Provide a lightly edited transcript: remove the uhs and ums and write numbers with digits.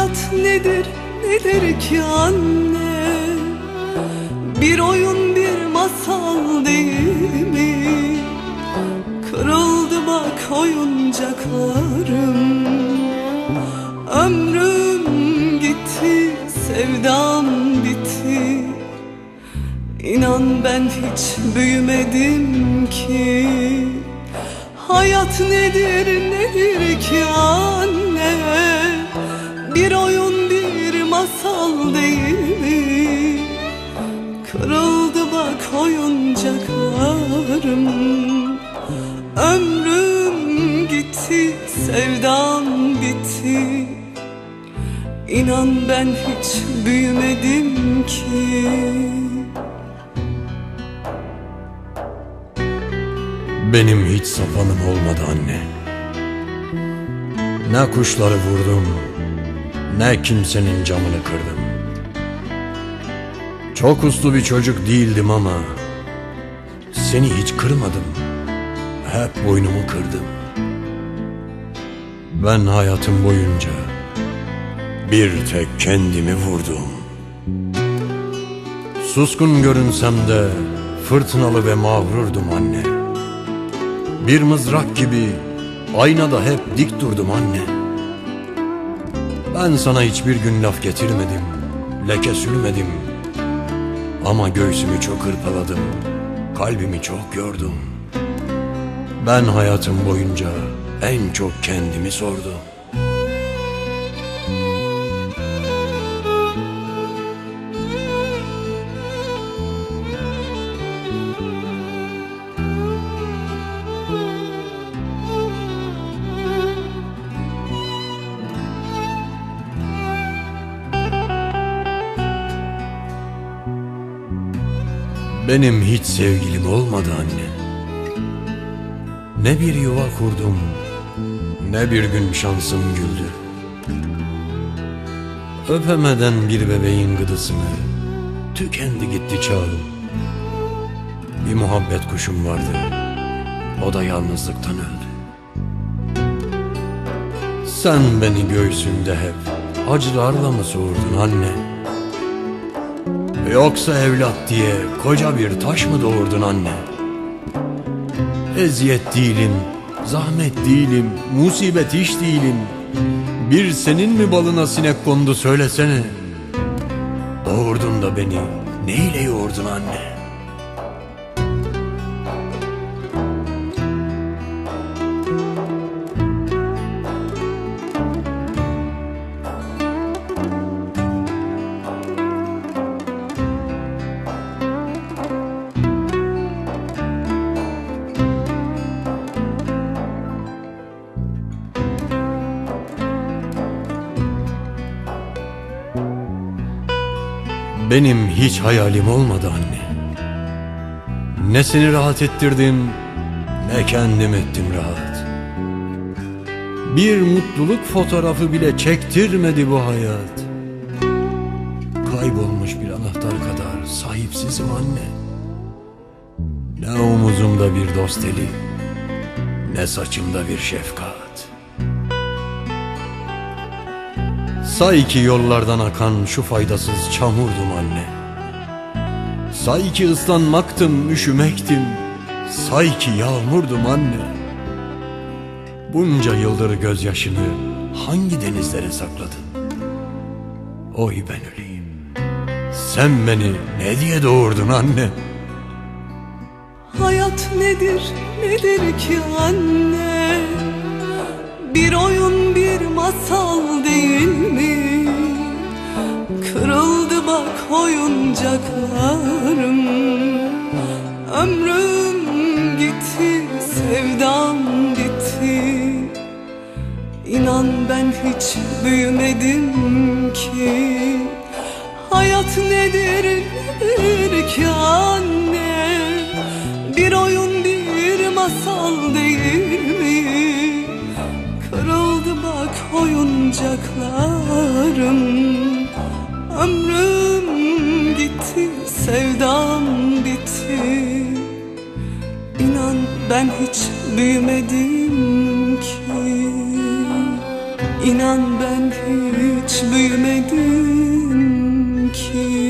Hayat nedir, nedir ki anne? Bir oyun, bir masal değil mi? Kırıldı bak oyuncaklarım. Ömrüm gitti, sevdam bitti. İnan ben hiç büyümedim ki. Hayat nedir, nedir ki anne? Bir oyun, bir masal değil mi? Kırıldı bak oyuncaklarım. Ömrüm gitti, sevdam bitti. İnan ben hiç büyümedim ki. Benim hiç sapanım olmadı anne. Ne kuşları vurdum, ne kimsenin camını kırdım. Çok uslu bir çocuk değildim ama seni hiç kırmadım, hep boynumu kırdım. Ben hayatım boyunca bir tek kendimi vurdum. Suskun görünsem de fırtınalı ve mağrurdum anne. Bir mızrak gibi aynada hep dik durdum anne. Ben sana hiçbir gün laf getirmedim, leke sürmedim. Ama göğsümü çok hırpaladım, kalbimi çok yordum. Ben hayatım boyunca en çok kendimi sordum. Benim hiç sevgilim olmadı anne. Ne bir yuva kurdum, ne bir gün şansım güldü. Öpemeden bir bebeğin gıdısını, tükendi gitti çağım. Bir muhabbet kuşum vardı, o da yalnızlıktan öldü. Sen beni göğsünde hep acılarla mı soğurdun anne? Yoksa evlat diye koca bir taş mı doğurdun anne? Eziyet değilim, zahmet değilim, musibet hiç değilim. Bir senin mi balına sinek kondu söylesene. Doğurdun da beni neyle yoğurdun anne? Benim hiç hayalim olmadı anne. Ne seni rahat ettirdim, ne kendim ettim rahat. Bir mutluluk fotoğrafı bile çektirmedi bu hayat. Kaybolmuş bir anahtar kadar sahipsizim anne. Ne omuzumda bir dost eli, ne saçımda bir şefkat. Say ki yollardan akan şu faydasız çamurdum anne. Say ki ıslanmaktım, üşümektim. Say ki yağmurdum anne. Bunca yıldır gözyaşını hangi denizlere sakladın? Oy ben öleyim, sen beni ne diye doğurdun anne? Hayat nedir, nedir ki anne? Bir oyun, bir masal değil mi? Kırıldı bak oyuncaklarım. Ömrüm gitti, sevdam bitti. İnan ben hiç büyümedim ki. Hayat nedir, nedir ki anne? Bir oyun, bir masal değil mi? Kırıldı bak oyuncaklarım. Ömrüm gitti, sevdam bitti. İnan ben hiç büyümedim ki. İnan ben hiç hiç büyümedim ki.